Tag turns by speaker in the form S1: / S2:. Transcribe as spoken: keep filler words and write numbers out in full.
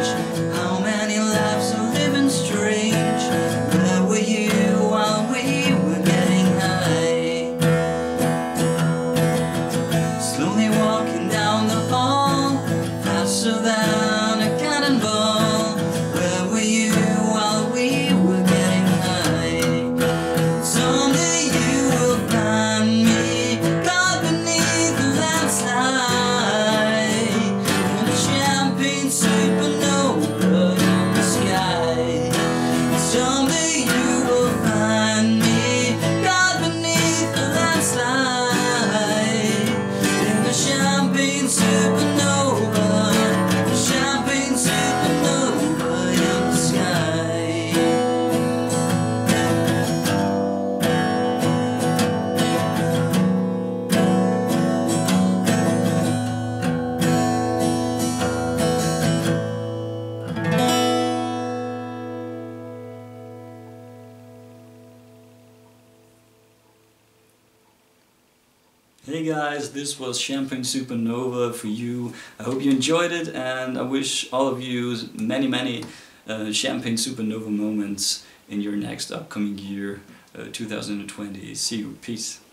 S1: change. How many lives are living strange? Where were you while we were getting high? Slowly walking down the hall, faster than a cannonball. Where were you while we were getting high? Someday you will find me caught beneath the landslide in a champagne supernova in the sky. Someday you will find me caught beneath the landslide in a champagne supernova, champagne supernova in the sky.
S2: Hey guys, this was Champagne Supernova for you. I hope you enjoyed it, and I wish all of you many many uh, Champagne Supernova moments in your next upcoming year, uh, two thousand twenty. See you, peace.